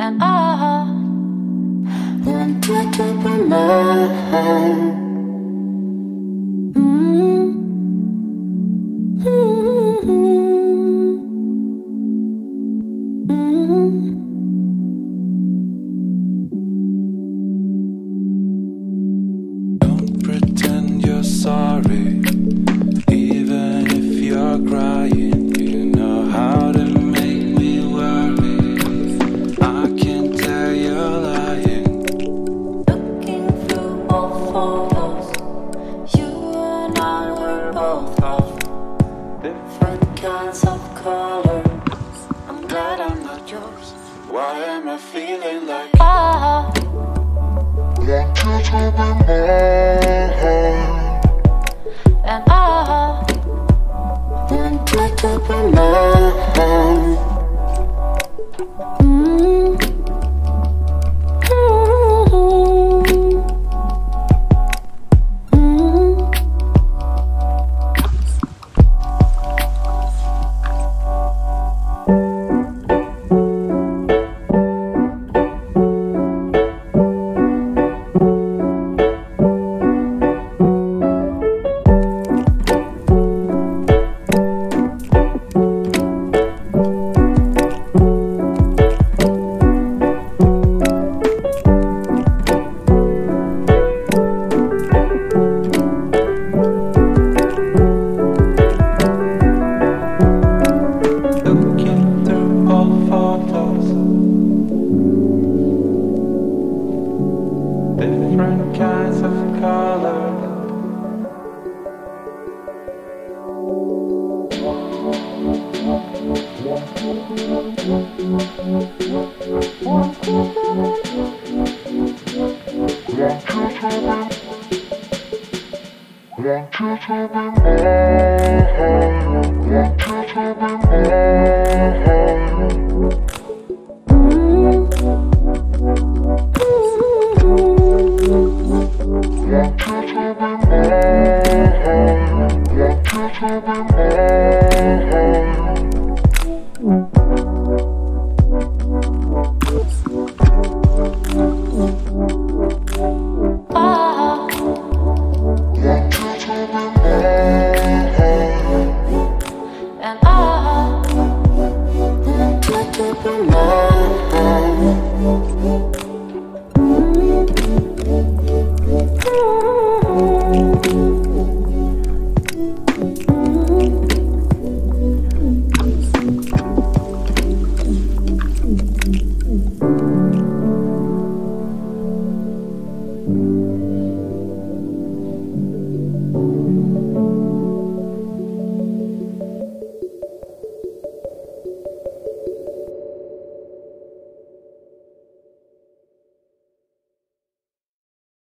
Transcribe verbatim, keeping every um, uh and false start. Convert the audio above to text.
and I want you to be mine. Mm-hmm. Mm-hmm. Don't pretend you're sorry, even if you're crying. You know how to make me worry. I can tell you're lying. Looking through old photos, you and I were both of different kinds of colors. I'm glad I'm not yours. Why am I feeling like I want you to be mine? and I want you to be mine. Mm-hmm. Looking through old photos, different kinds of colors. Want you to be mine. Want you to be mine. Want you to be mine. Want you to be mine. I Want you to be mine. and I want you to be mine.